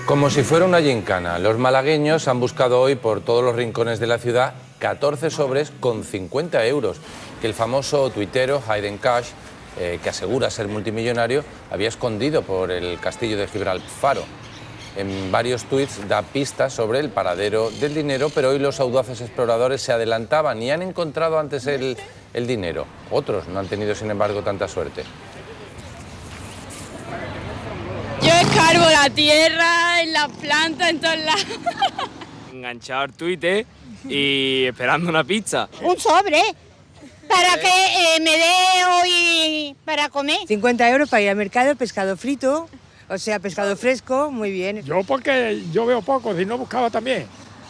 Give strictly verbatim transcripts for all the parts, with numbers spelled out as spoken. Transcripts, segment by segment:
Como si fuera una gincana, los malagueños han buscado hoy por todos los rincones de la ciudad catorce sobres con cincuenta euros que el famoso tuitero Hayden Cash, eh, que asegura ser multimillonario, había escondido por el castillo de Gibraltar. En varios tuits da pistas sobre el paradero del dinero, pero hoy los audaces exploradores se adelantaban y han encontrado antes el, el dinero. Otros no han tenido, sin embargo, tanta suerte. Yo escarbo la tierra, en la planta, en todos lados. Enganchado al Twitter y esperando una pizza. Un sobre para que eh, me dé hoy para comer. cincuenta euros para ir al mercado, pescado frito, o sea, pescado fresco, muy bien. Yo porque yo veo poco, si no buscaba también.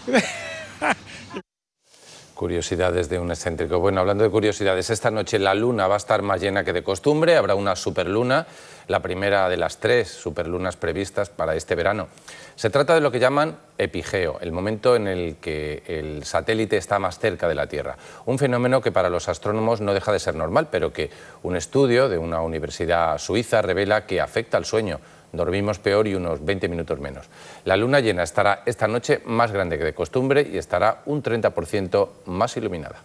Curiosidades de un excéntrico. Bueno, hablando de curiosidades, esta noche la luna va a estar más llena que de costumbre, habrá una superluna, la primera de las tres superlunas previstas para este verano. Se trata de lo que llaman epigeo, el momento en el que el satélite está más cerca de la Tierra. Un fenómeno que para los astrónomos no deja de ser normal, pero que un estudio de una universidad suiza revela que afecta al sueño. Dormimos peor y unos veinte minutos menos. La luna llena estará esta noche más grande que de costumbre y estará un treinta por ciento más iluminada.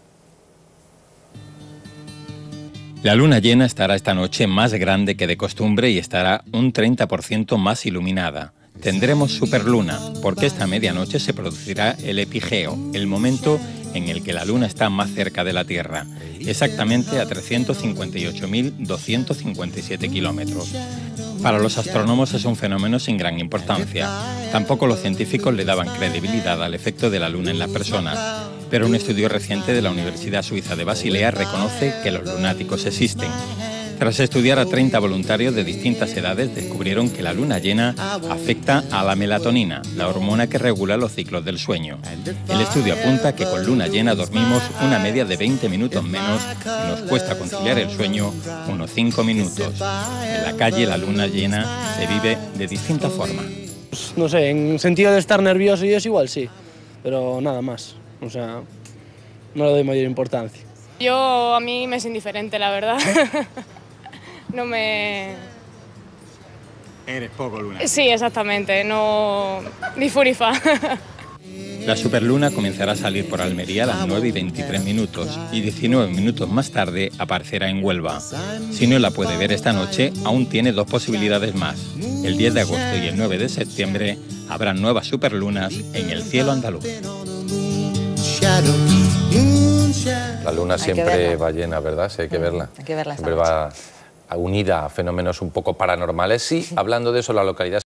La luna llena estará esta noche más grande que de costumbre y estará un treinta por ciento más iluminada. Tendremos superluna, porque esta medianoche se producirá el epigeo, el momento en el que la luna está más cerca de la Tierra, exactamente a trescientos cincuenta y ocho mil doscientos cincuenta y siete kilómetros. Para los astrónomos es un fenómeno sin gran importancia. Tampoco los científicos le daban credibilidad al efecto de la luna en las personas, pero un estudio reciente de la Universidad Suiza de Basilea reconoce que los lunáticos existen. Tras estudiar a treinta voluntarios de distintas edades, descubrieron que la luna llena afecta a la melatonina, la hormona que regula los ciclos del sueño. El estudio apunta que con luna llena dormimos una media de veinte minutos menos y nos cuesta conciliar el sueño unos cinco minutos. En la calle la luna llena se vive de distinta forma. No sé, en sentido de estar nervioso y eso igual sí, pero nada más. O sea, no le doy mayor importancia. Yo, a mí me es indiferente, la verdad. No me... Eres poco luna. Sí, exactamente, no... ni furifa. La superluna comenzará a salir por Almería a las nueve y veintitrés minutos y diecinueve minutos más tarde aparecerá en Huelva. Si no la puede ver esta noche, aún tiene dos posibilidades más. El diez de agosto y el nueve de septiembre habrá nuevas superlunas en el cielo andaluz. La luna siempre va llena, ¿verdad? Sí, hay que verla. Hay que verla esta Siempre va unida a fenómenos un poco paranormales. Sí, hablando de eso, la localidad